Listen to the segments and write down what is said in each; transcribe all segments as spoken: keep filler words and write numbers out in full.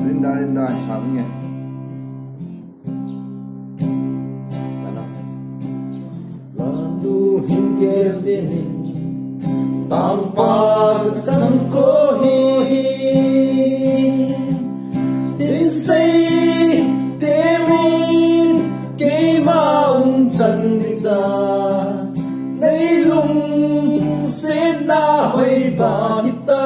rinda rinda sabi nghe lalu hingga dini tanpa kesangkohi insay temin kay maung candida nay lung sen na hoy ba kita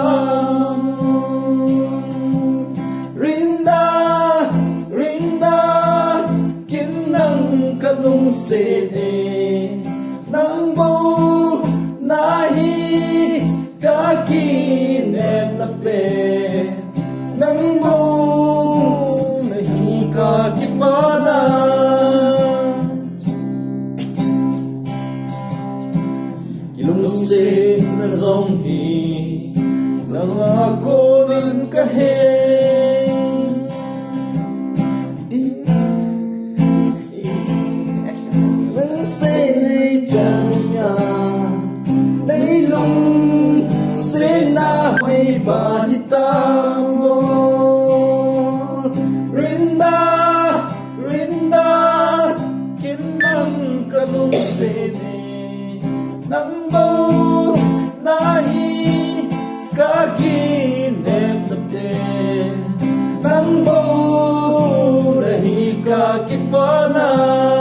rinda rinda kinang kalung sene nang bo nahi kakinep na pe nang bo nahi kakipana kilung sen na zong hi nang ako ng kahen nang senay chẳng nga nay lung sen na may bahitan mo rinda rinda kinang kalung sene nang bo nahi kaginep na pe nang bo nahi kakipana